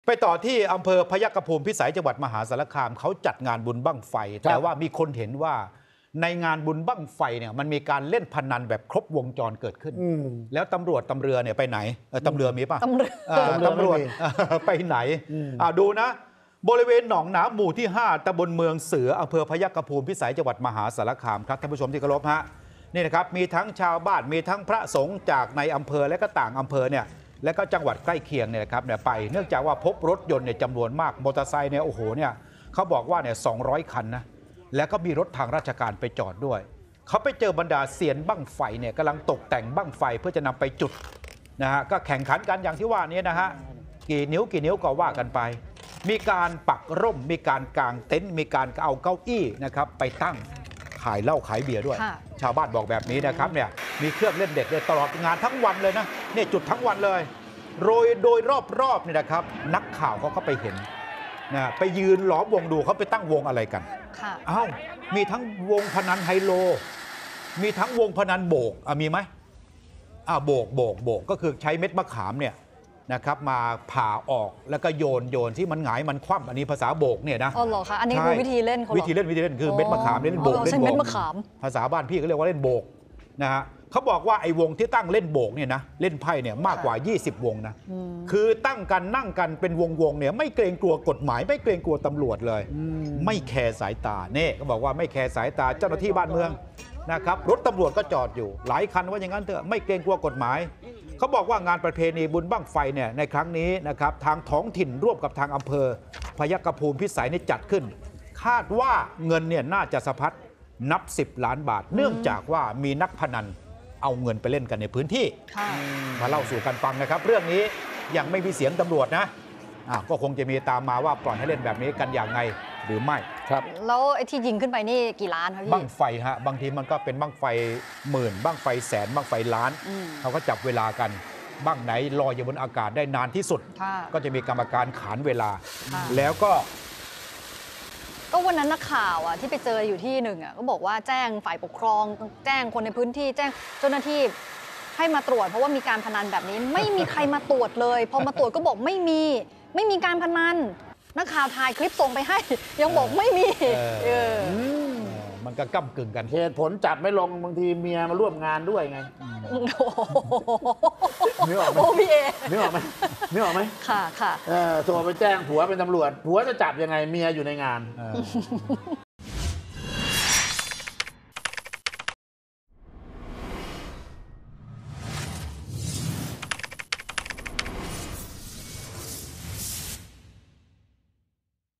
ไปต่อที่อำเภอพยัคฆภูมิพิสัยจังหวัดมหาสารคามเขาจัดงานบุญบั้งไฟแต่ว่ามีคนเห็นว่าในงานบุญบั้งไฟเนี่ยมันมีการเล่นพนันแบบครบวงจรเกิดขึ้นแล้วตำรวจตำเรือเนี่ยไปไหนตำเรือมีป่ะตำรวจไปไหนดูนะบริเวณหนองน้ำหมู่ที่5ตำบลเมืองเสืออำเภอพยัคฆภูมิพิสัยจังหวัดมหาสารคามครับท่านผู้ชมที่เคารพฮะนี่นะครับมีทั้งชาวบ้านมีทั้งพระสงฆ์จากในอำเภอและก็ต่างอำเภอเนี่ยและก็จังหวัดใกล้เคียงเนี่ยครับเนี่ยไปเนื่องจากว่าพบรถยนต์เนี่ยจำนวนมากมอเตอร์ไซค์เนี่ยโอ้โหเนี่ยเขาบอกว่าเนี่ย200 คันนะแล้วก็มีรถทางราชการไปจอดด้วยเขาไปเจอบรรดาเซียนบั้งไฟเนี่ยกำลังตกแต่งบั้งไฟเพื่อจะนำไปจุดนะฮะก็แข่งขันกันอย่างที่ว่านี้นะฮะกี่นิ้วก็ว่ากันไปมีการปักร่มมีการกางเต็นท์มีการเอาเก้าอี้นะครับไปตั้งขายเหล้าขายเบียร์ด้วยชาวบ้านบอกแบบนี้นะครับเนี่ยมีเครื่องเล่นเด็กเลยตลอดงานทั้งวันเลยนะเนี่ยจุดทั้งวันเลยโดยรอบเนี่ยนะครับนักข่าวเขาก็ไปเห็นนะไปยืนล้อมวงดูเขาไปตั้งวงอะไรกันอ้าวมีทั้งวงพนันไฮโลมีทั้งวงพนันโบกมีไหมโบกก็คือใช้เม็ดมะขามเนี่ยนะครับมาผ่าออกแล้วก็โยนที่มันหงายมันคว่ำอันนี้ภาษาโบกเนี่ยนะอ๋อเหรอคะอันนี้คือวิธีเล่นเขาวิธีเล่นคือเม็ดมะขามเล่นโบกเล่นโบกภาษาบ้านพี่ก็เรียกว่าเล่นโบกนะฮะเขาบอกว่าไอ้วงที่ตั้งเล่นโบกเนี่ยนะเล่นไพ่เนี่ยมากกว่า20 วงนะคือตั้งกันนั่งกันเป็นวงเนี่ยไม่เกรงกลัวกฎหมายไม่เกรงกลัวตำรวจเลยไม่แคร์สายตาเนี่ยเขาบอกว่าไม่แคร์สายตาเจ้าหน้าที่บ้านเมืองนะครับรถตำรวจก็จอดอยู่หลายคันว่าอย่างนั้นเถอะไม่เกรงกลัวกฎหมายเขาบอกว่างานประเพณีบุญบั้งไฟเนี่ยในครั้งนี้นะครับทางท้องถิ่นร่วมกับทางอำเภอพยัคฆภูมิพิสัยนี่จัดขึ้นคาดว่าเงินเนี่ยน่าจะสะพัดนับ10 ล้านบาทเนื่องจากว่ามีนักพนันเอาเงินไปเล่นกันในพื้นที่มาเล่าสู่กันฟังนะครับเรื่องนี้ยังไม่มีเสียงตำรวจนะก็คงจะมีตามมาว่าปล่อยให้เล่นแบบนี้กันอย่างไงหรือไม่ครับแล้วไอ้ที่ยิงขึ้นไปนี่กี่ล้านครับพี่บั้งไฟฮะบางทีมันก็เป็นบั้งไฟหมื่นบั้งไฟแสนบั้งไฟล้านเขาก็จับเวลากันบั้งไหนลอยอยู่บนอากาศได้นานที่สุดก็จะมีกรรมการขานเวลาแล้วก็วันนั้นนักข่าวที่ไปเจออยู่ที่หนึ่งก็บอกว่าแจ้งฝ่ายปกครองแจ้งคนในพื้นที่แจ้งเจ้าหน้าที่ให้มาตรวจเพราะว่ามีการพนันแบบนี้ไม่มีใครมาตรวจเลยพอมาตรวจก็บอกไม่มีการพนันนักข่าวถ่ายคลิปส่งไปให้ยังบอกไม่มีมันก็ก้ำกึ่งกันเหตุผลจับไม่ลงบางทีเมียมาร่วมงานด้วยไงนึกออกไหมนึกออกไหมค่ะโทรไปแจ้งผัวเป็นตำรวจผัวจะจับยังไงเมียอยู่ในงาน